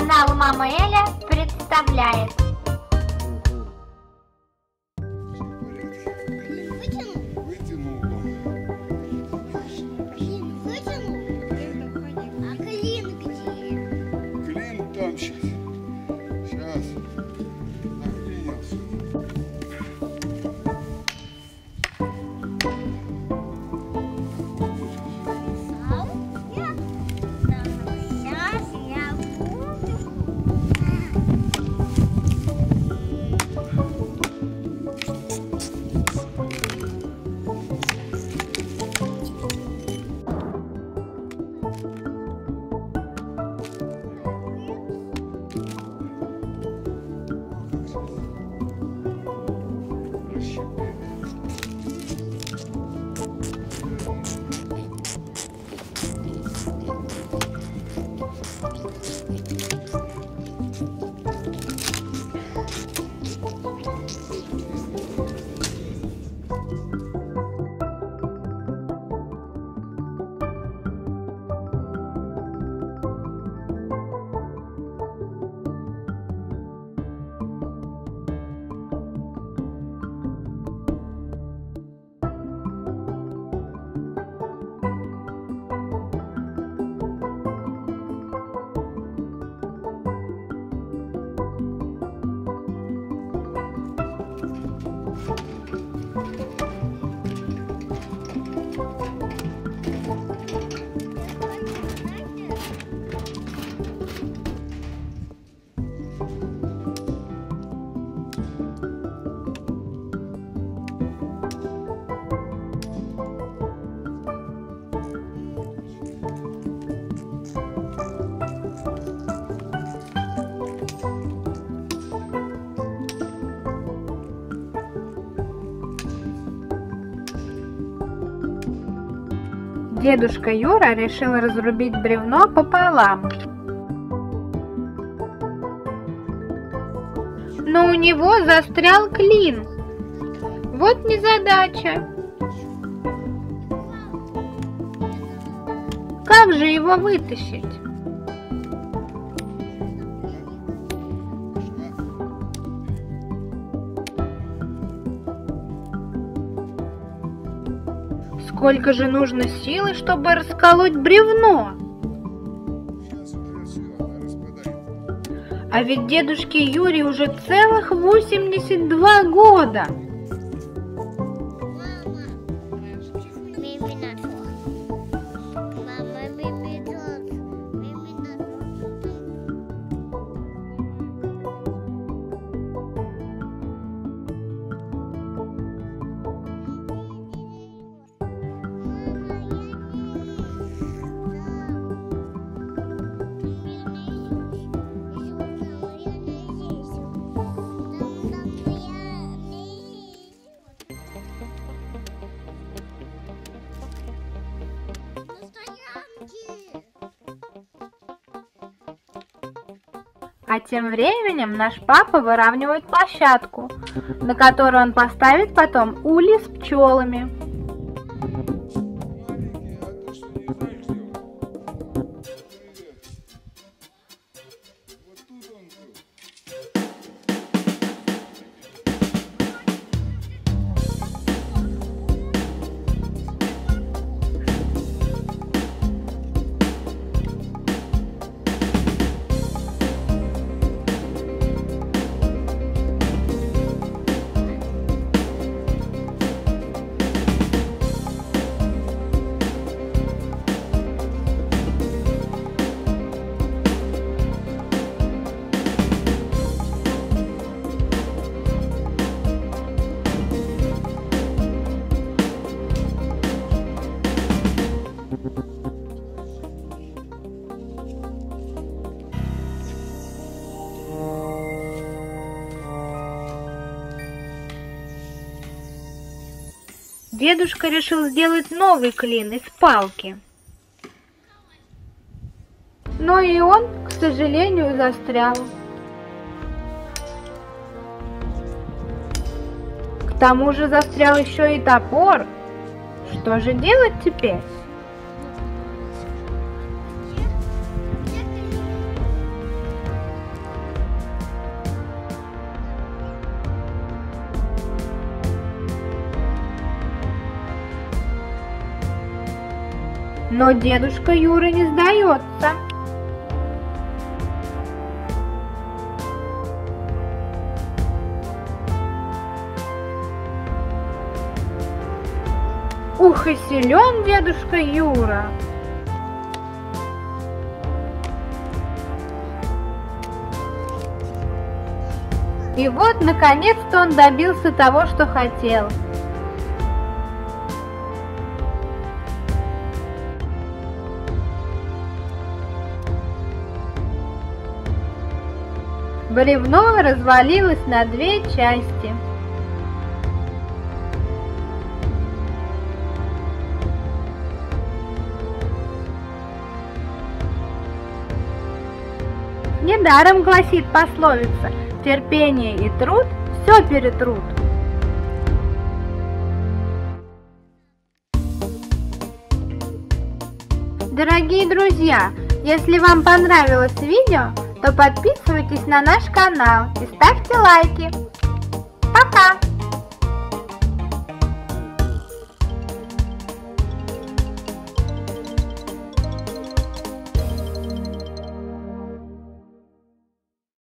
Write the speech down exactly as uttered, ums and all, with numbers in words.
Канал Мама Эля представляет. Вытянул. Клин вытянул? А клин где? Клин там сейчас. Сейчас. Наклинился. Дедушка Юра решил разрубить бревно пополам. Но у него застрял клин. Вот незадача. Как же его вытащить? Сколько же нужно силы, чтобы расколоть бревно? А ведь дедушке Юре уже целых восемьдесят два года. А тем временем наш папа выравнивает площадку, на которую он поставит потом ульи с пчелами. Дедушка решил сделать новый клин из палки. Но и он, к сожалению, застрял. К тому же застрял еще и топор. Что же делать теперь? Но дедушка Юра не сдается. Ух, и силен дедушка Юра! И вот, наконец-то, он добился того, что хотел. Бревно развалилось на две части. Недаром гласит пословица: терпение и труд все перетрут. Дорогие друзья, если вам понравилось видео, то подписывайтесь на наш канал и ставьте лайки. Пока!